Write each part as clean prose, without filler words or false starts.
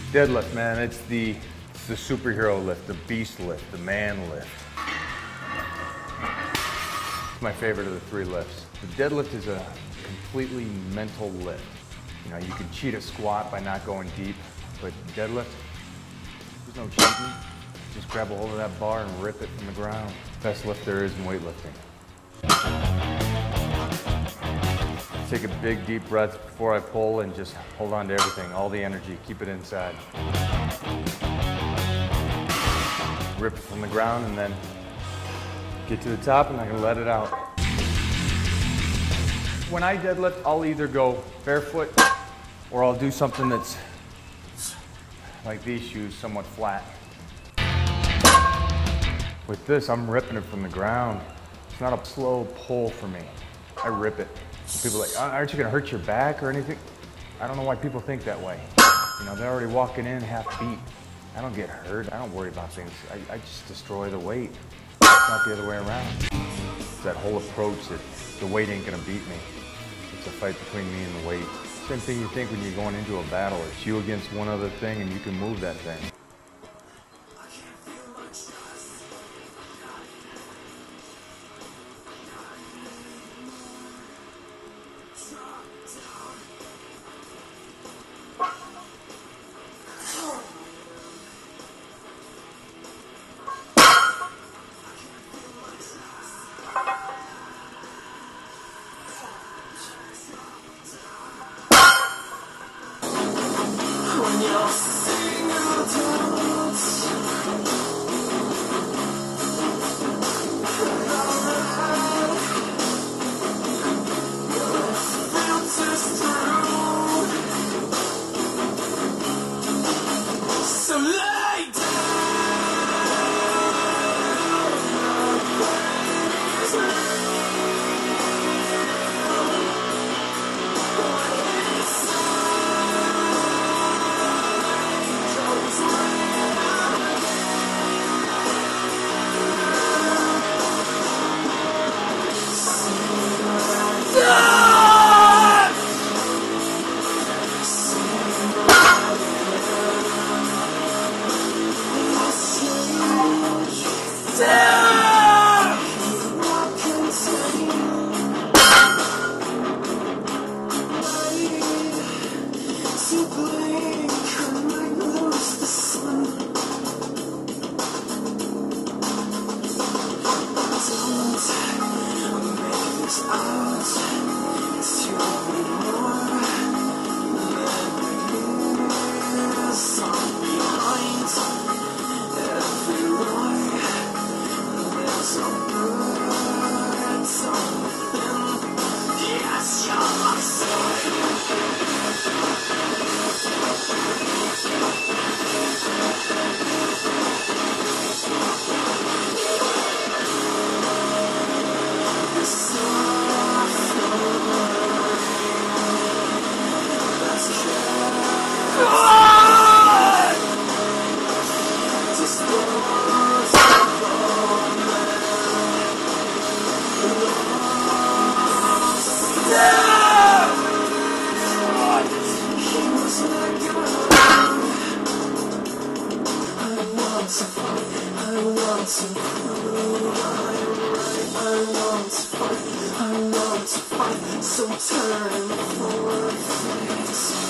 Deadlift, man, it's the superhero lift, the beast lift, the man lift. It's my favorite of the three lifts. The deadlift is a completely mental lift. You know, you can cheat a squat by not going deep, but deadlift, there's no cheating. Just grab a hold of that bar and rip it from the ground. Best lift there is in weightlifting. Take a big deep breath before I pull and just hold on to everything, all the energy, keep it inside. Rip it from the ground and then get to the top and I can let it out. When I deadlift, I'll either go barefoot or I'll do something that's like these shoes, somewhat flat. With this, I'm ripping it from the ground. It's not a slow pull for me. I rip it. People are like, aren't you gonna hurt your back or anything? I don't know why people think that way. You know, they're already walking in half beat. I don't get hurt. I don't worry about things. I just destroy the weight. It's not the other way around. It's that whole approach that the weight ain't gonna beat me. It's a fight between me and the weight. Same thing you think when you're going into a battle. It's you against one other thing and you can move that thing. So turn for face.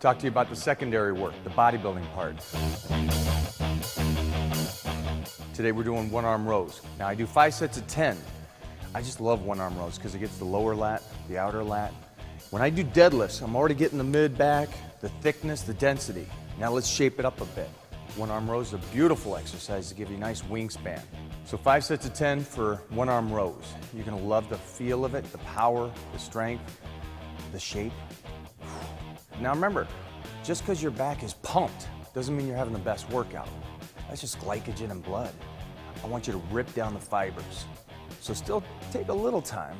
Talk to you about the secondary work, the bodybuilding part. Today we're doing one-arm rows. Now I do 5 sets of 10. I just love one-arm rows because it gets the lower lat, the outer lat. When I do deadlifts, I'm already getting the mid-back, the thickness, the density. Now let's shape it up a bit. One-arm rows is a beautiful exercise to give you a nice wingspan. So 5 sets of 10 for one-arm rows. You're gonna love the feel of it, the power, the strength, the shape. Now remember, just because your back is pumped doesn't mean you're having the best workout. That's just glycogen and blood. I want you to rip down the fibers. So still take a little time.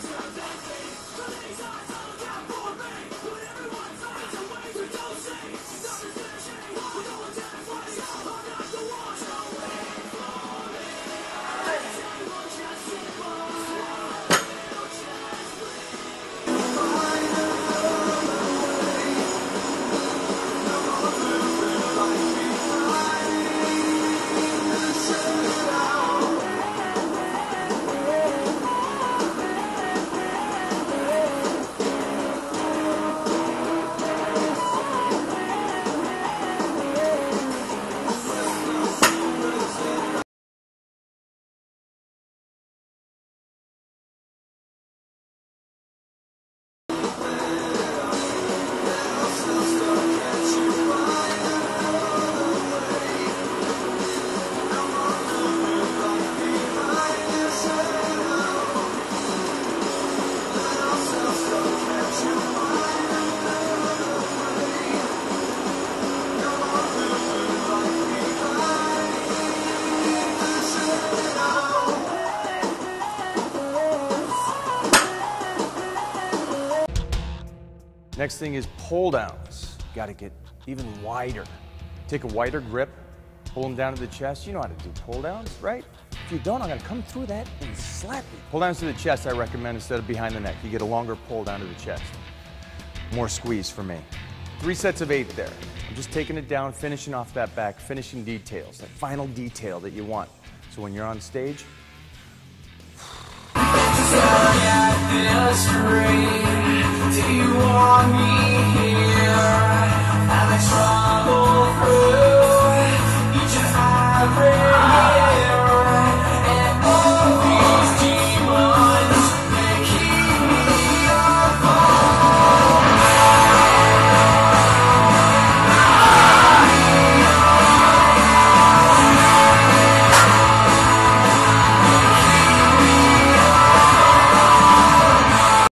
Next thing is pull downs. Got to get even wider. Take a wider grip, pull them down to the chest. You know how to do pull downs, right? If you don't, I'm gonna come through that and slap you. Pull downs to the chest I recommend instead of behind the neck. You get a longer pull down to the chest. More squeeze for me. 3 sets of 8 there. I'm just taking it down, finishing off that back, finishing details, that final detail that you want. So when you're on stage, Do you want me here?